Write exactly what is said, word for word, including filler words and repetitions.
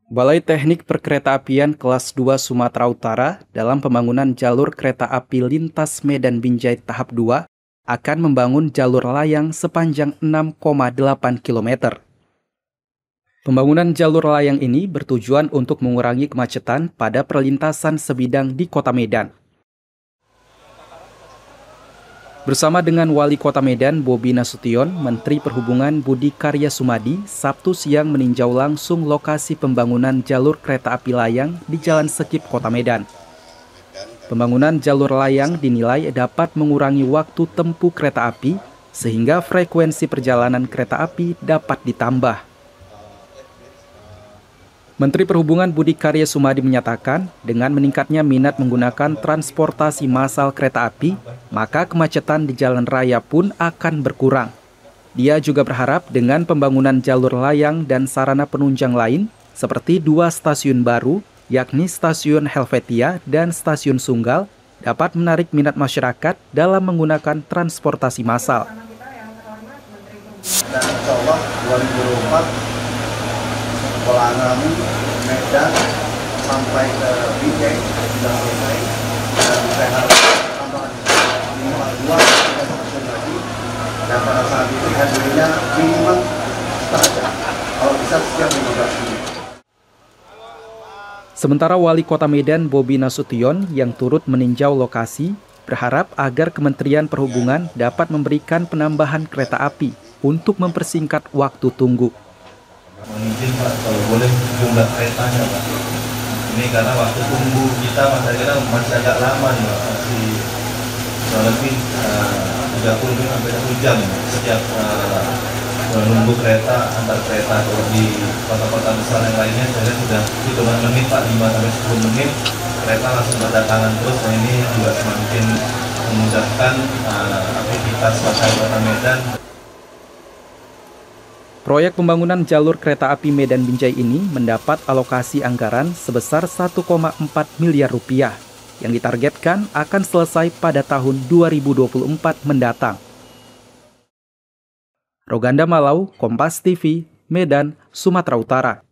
Balai Teknik Perkeretaapian Kelas dua Sumatera Utara dalam pembangunan jalur kereta api lintas Medan Binjai tahap dua akan membangun jalur layang sepanjang enam koma delapan kilometer. Pembangunan jalur layang ini bertujuan untuk mengurangi kemacetan pada perlintasan sebidang di Kota Medan. Bersama dengan Wali Kota Medan, Bobi Nasution, Menteri Perhubungan Budi Karya Sumadi, Sabtu siang meninjau langsung lokasi pembangunan jalur kereta api layang di Jalan Sekip, Kota Medan. Pembangunan jalur layang dinilai dapat mengurangi waktu tempuh kereta api, sehingga frekuensi perjalanan kereta api dapat ditambah. Menteri Perhubungan Budi Karya Sumadi menyatakan, dengan meningkatnya minat menggunakan transportasi massal kereta api, maka kemacetan di jalan raya pun akan berkurang. Dia juga berharap dengan pembangunan jalur layang dan sarana penunjang lain, seperti dua stasiun baru, yakni Stasiun Helvetia dan Stasiun Sunggal, dapat menarik minat masyarakat dalam menggunakan transportasi massal. Dan insya Allah dua ribu dua puluh empat Kolangan Medan sampai ke Binjai sudah selesai, dan saya harap tambahan minimal dua tiga stasiun lagi, dan pada saat itu hadirnya minimal setengah jam, kalau bisa setiap lima belas menit. Sementara Wali Kota Medan Bobi Nasution yang turut meninjau lokasi berharap agar Kementerian Perhubungan dapat memberikan penambahan kereta api untuk mempersingkat waktu tunggu. Mungkin Pak, kalau boleh jumlah keretanya Pak. Ini karena waktu tunggu kita masih, masih agak lama nih Pak, masih kurang lebih tiga puluh sampai satu jam setiap uh, menunggu kereta antar kereta. Kalau di kota-kota besar yang lainnya saya sudah hitungan menit Pak, lima sampai sepuluh menit kereta langsung berdatangan terus. Nah ini juga semakin memudahkan uh, aktivitas masyarakat Kota Medan. Proyek pembangunan jalur kereta api Medan Binjai ini mendapat alokasi anggaran sebesar satu koma empat miliar rupiah yang ditargetkan akan selesai pada tahun dua ribu dua puluh empat mendatang. Roganda Malau, Kompas T V, Medan, Sumatera Utara.